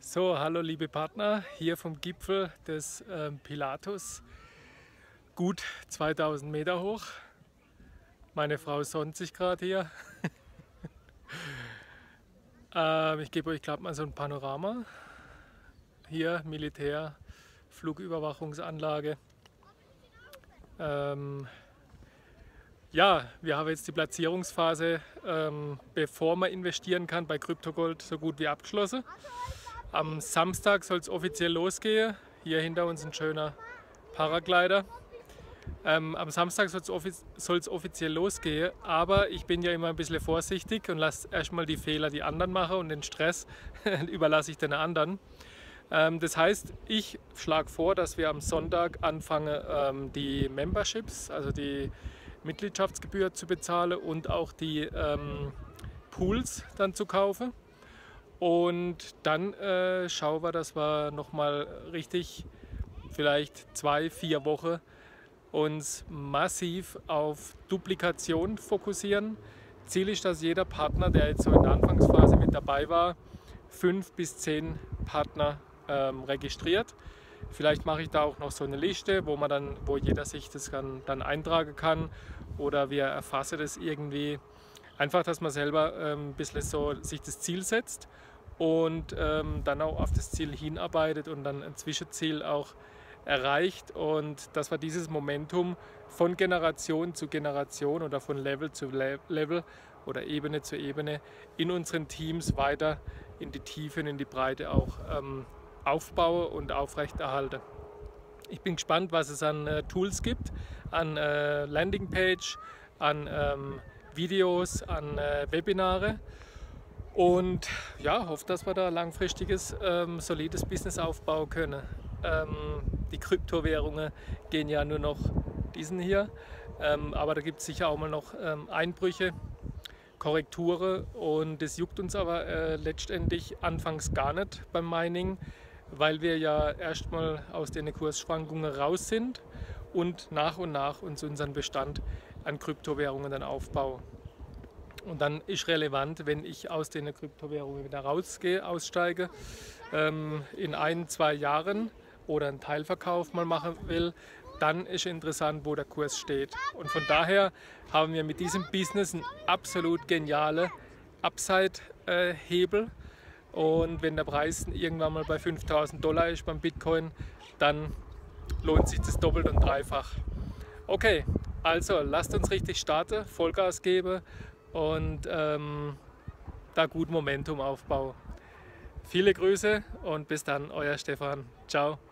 So, hallo liebe Partner, hier vom Gipfel des Pilatus, gut 2000 Meter hoch. Meine Frau sonnt sich gerade hier. Ich gebe euch gerade mal so ein Panorama. Hier Militär, Flugüberwachungsanlage. Ja, wir haben jetzt die Platzierungsphase, bevor man investieren kann, bei Kryptogold so gut wie abgeschlossen. Am Samstag soll es offiziell losgehen. Hier hinter uns ein schöner Paraglider. Am Samstag soll es offiziell losgehen, aber ich bin ja immer ein bisschen vorsichtig und lasse erstmal die Fehler die anderen machen und den Stress überlasse ich den anderen. Das heißt, ich schlage vor, dass wir am Sonntag anfangen, die Memberships, also die Mitgliedschaftsgebühr zu bezahlen und auch die Pools dann zu kaufen. Und dann schauen wir, dass wir nochmal richtig, vielleicht 2-4 Wochen, uns massiv auf Duplikation fokussieren. Ziel ist, dass jeder Partner, der jetzt so in der Anfangsphase mit dabei war, 5 bis 10 Partner registriert. Vielleicht mache ich da auch noch so eine Liste, wo jeder sich das dann eintragen kann, oder wir erfassen das irgendwie. Einfach, dass man selber ein bisschen so sich das Ziel setzt und dann auch auf das Ziel hinarbeitet und dann ein Zwischenziel auch erreicht, und dass wir dieses Momentum von Generation zu Generation oder von Level zu Level oder Ebene zu Ebene in unseren Teams weiter in die Tiefe und in die Breite auch aufbaue und aufrechterhalte. Ich bin gespannt, was es an Tools gibt, an Landingpage, an Videos, an Webinare, und ja, hoffe, dass wir da langfristiges, solides Business aufbauen können. Die Kryptowährungen gehen ja nur noch diesen hier, aber da gibt es sicher auch mal noch Einbrüche, Korrekturen, und das juckt uns aber letztendlich anfangs gar nicht beim Mining, weil wir ja erstmal aus den Kursschwankungen raus sind und nach uns unseren Bestand an Kryptowährungen dann aufbauen. Und dann ist relevant, wenn ich aus den Kryptowährungen wieder aussteige, in 1-2 Jahren oder einen Teilverkauf mal machen will, dann ist interessant, wo der Kurs steht. Und von daher haben wir mit diesem Business einen absolut genialen Upside-Hebel. Und wenn der Preis irgendwann mal bei $5.000 ist beim Bitcoin, dann lohnt sich das doppelt und dreifach. Okay, also lasst uns richtig starten, Vollgas geben und da gut Momentum aufbauen. Viele Grüße und bis dann, euer Stefan. Ciao.